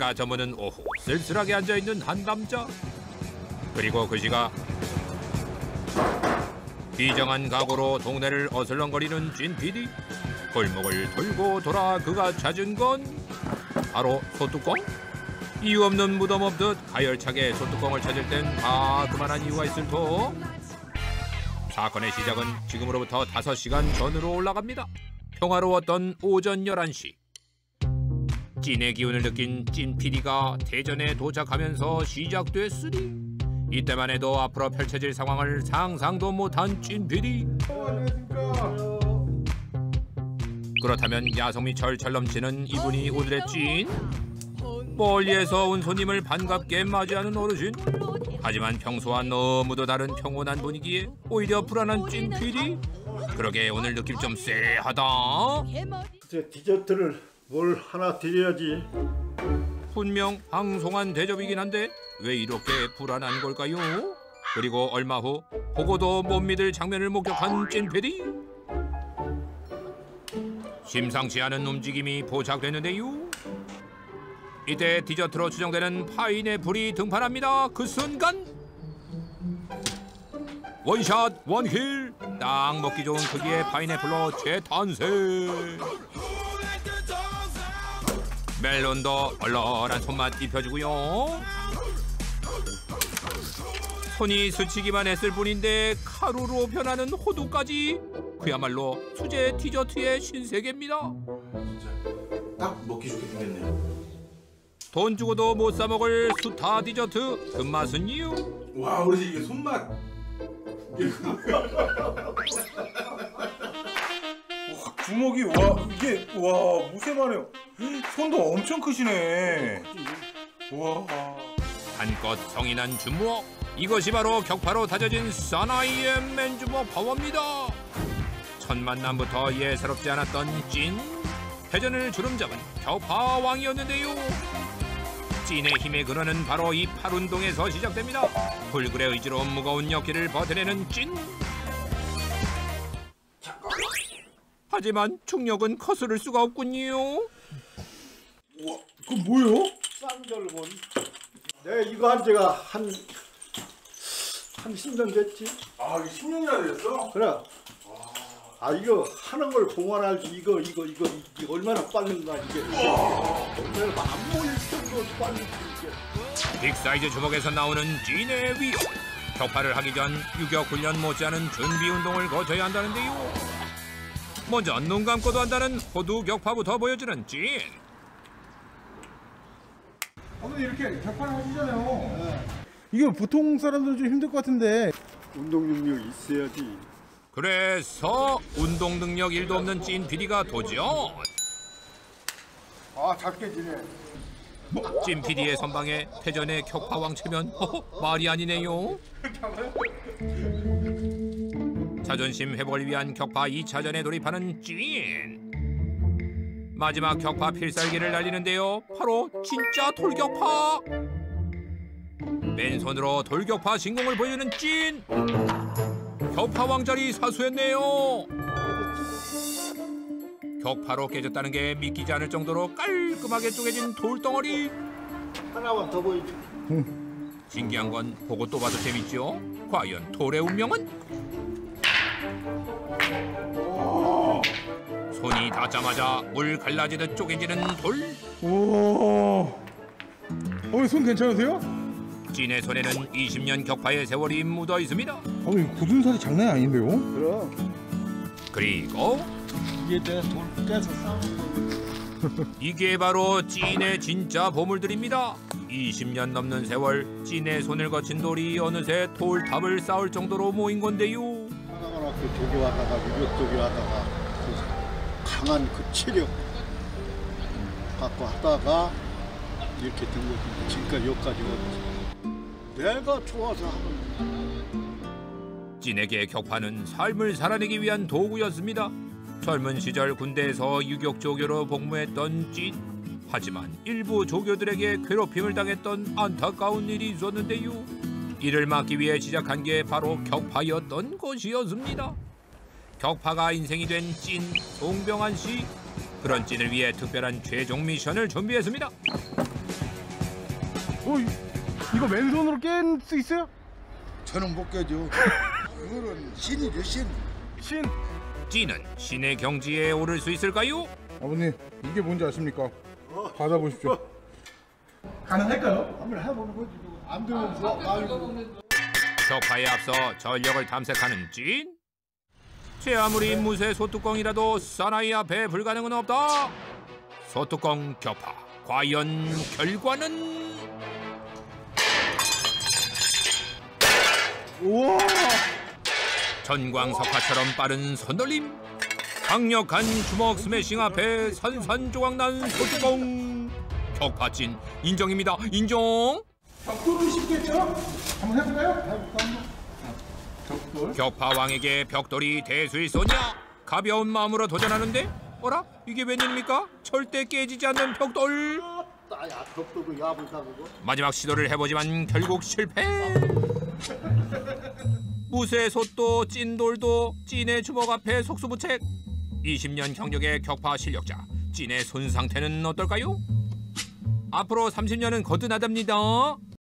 해가 저무는 오후 쓸쓸하게 앉아있는 한 남자. 그리고 그 시각 비정한 각오로 동네를 어슬렁거리는 찐 PD. 골목을 돌고 돌아 그가 찾은 건 바로 소뚜껑? 이유 없는 무덤 없듯 가열차게 소뚜껑을 찾을 땐 다 그만한 이유가 있을 터. 사건의 시작은 지금으로부터 5시간 전으로 올라갑니다. 평화로웠던 오전 11시. 찐의 기운을 느낀 찐 PD가 대전에 도착하면서 시작됐으니 이때만 해도 앞으로 펼쳐질 상황을 상상도 못한 찐 PD. 그렇다면 야성미 철철 넘치는 이분이 오늘의 찐? 멀리에서 온 손님을 반갑게 맞이하는 어르신. 하지만 평소와 너무도 다른 평온한 분위기에 오히려 불안한 찐 PD. 그러게 오늘 느낌 좀 쎄하다. 디저트를 뭘 하나 드려야지. 분명 방송한 대접이긴 한데 왜 이렇게 불안한 걸까요? 그리고 얼마 후 보고도 못 믿을 장면을 목격한 찐 PD. 심상치 않은 움직임이 포착됐는데요. 이때 디저트로 추정되는 파인애플이 등판합니다. 그 순간 원샷 원힐, 딱 먹기 좋은 크기의 파인애플로 재탄생. 멜론도 얼얼한 손맛 입혀주고요. 손이 스치기만 했을 뿐인데 가루로 변하는 호두까지. 그야말로 수제 디저트의 신세계입니다. 진짜 딱 먹기 좋게 생겼네요. 돈 주고도 못 사 먹을 수타 디저트. 그 맛은요? 와, 우리 이게 손맛. 주먹이 이게 무쇠만해요. 손도 엄청 크시네. 와. 한껏 성이 난 주먹. 이것이 바로 격파로 다져진 사나이의 맨주먹 파워입니다. 첫 만남부터 예사롭지 않았던 찐. 대전을 주름잡은 격파왕이었는데요. 찐의 힘의 근원은 바로 이 팔운동에서 시작됩니다. 불굴의 의지로 무거운 역기를 버텨내는 찐. 하지만 충력은 거스를 수가 없군요. 우와, 그건 뭐예요? 쌍절곤. 내가 이거 한 지가 한 10년 됐지. 아, 이게 10년이나 되셨어? 그래. 이거 하는 걸 보면 알지. 이거 얼마나 빠른가 이게. 내가 안 보일 정도로 빨리 이게. 빅사이즈 주먹에서 나오는 찐의 위협. 격파를 하기 전 유격 훈련 못지않은 준비 운동을 거쳐야 한다는데요. 먼저 눈 감고도 한다는 호두 격파부터 보여주는 찐. 어머니 이렇게 격파를 하시잖아요. 네. 이거 보통 사람들은 좀 힘들 것 같은데. 운동 능력이 있어야지. 그래서 운동 능력 1도 없는 찐 PD가 도전. 잘 깨지네. 찐 PD의 선방에 태전의 격파왕 체면 말이 아니네요. 자존심 회복을 위한 격파 2차전에 돌입하는 찐. 마지막 격파 필살기를 날리는데요. 바로 진짜 돌격파. 맨손으로 돌격파 신공을 보여주는 찐. 격파 왕자리 사수했네요. 격파로 깨졌다는 게 믿기지 않을 정도로 깔끔하게 쪼개진 돌덩어리. 하나만 더 보여줄게. 신기한 건 보고 또 봐도 재밌죠? 과연 돌의 운명은? 손이 닿자마자 물 갈라지듯 쪼개지는 돌. 오. 손 괜찮으세요? 찐의 손에는 20년 격파의 세월이 묻어 있습니다. 굳은 살이 장난이 아닌데요? 그럼. 그리고 이게 내가 돌 깨서 싸운 이게 바로 찐의 진짜 보물들입니다. 20년 넘는 세월 찐의 손을 거친 돌이 어느새 돌탑을 쌓을 정도로 모인 건데요. 하나하나 그 저기 왔다가 유격 저기 왔다가 그 강한 그 체력 갖고 하다가 이렇게 된 거지. 지금까지 여기까지 왔지. 내가 좋아서 하는. 찐에게 격파는 삶을 살아내기 위한 도구였습니다. 젊은 시절 군대에서 유격 조교로 복무했던 찐. 하지만 일부 조교들에게 괴롭힘을 당했던 안타까운 일이 있었는데요. 이를 막기 위해 시작한 게 바로 격파였던 것이었습니다. 격파가 인생이 된 찐 송병환 씨. 그런 찐을 위해 특별한 최종 미션을 준비했습니다. 이거 맨손으로 깰 수 있어요? 저는 못 깨죠. 이거는 신이죠, 신. 신. 찌는 신의 경지에 오를 수 있을까요? 아버님 이게 뭔지 아십니까? 받아보십시오. 가능할까요? 한번 해보는 거지. 안 되면서 아이고. 격파에 앞서 전력을 탐색하는 찐. 제 아무리 무쇠 소뚜껑이라도 사나이 앞에 불가능은 없다. 소뚜껑 격파. 과연 결과는? 우와. 전광석화처럼 빠른 손돌림. 강력한 주먹 스매싱 앞에 산산조각난 소뚜껑. 격파찐 인정입니다. 인정. 벽돌은 쉽겠죠? 한번 해볼까요? 벽돌. 격파왕에게 벽돌이 대수일 소냐? 가벼운 마음으로 도전하는데? 어라? 이게 웬일입니까? 절대 깨지지 않는 벽돌. 야, 벽돌도 야불다 그거. 마지막 시도를 해보지만 결국 실패. 무쇠 솥도 찐돌도 찐의 주먹 앞에 속수무책. 20년 경력의 격파 실력자 찐의 손 상태는 어떨까요? 앞으로 30년은 거듭나답니다.